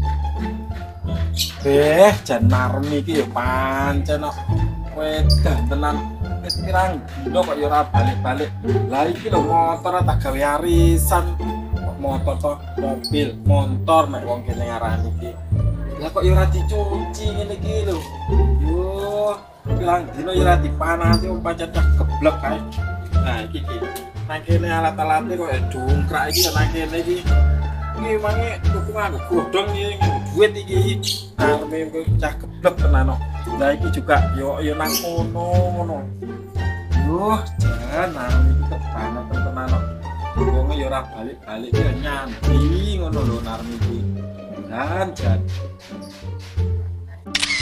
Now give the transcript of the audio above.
Jan marem iki ya pancen kok wedan tenan. Wis pirang dino kok ya ora balik-balik. Lah iki lho motor tak gawe arisan. Kok motor to mobil, motor nek wong kene ngarani iki. Lah kok ya ora dicuci ngene iki lho. Yo, pirang dino ya ora dipanasi wong pancen cah geblek kae. Nah iki nang kene alat-alate kok dongkrak iki nang kene iki. Iki mangi tuku nganggo godhong iki duit iki. Arep cah geblek tenan kok. Lah iki juga yo nang ngono. Yuh, jan nang iki kebanget tenan kok. Wong yo ora balik-balik yo nyambi ngono lho nang iki. Jan.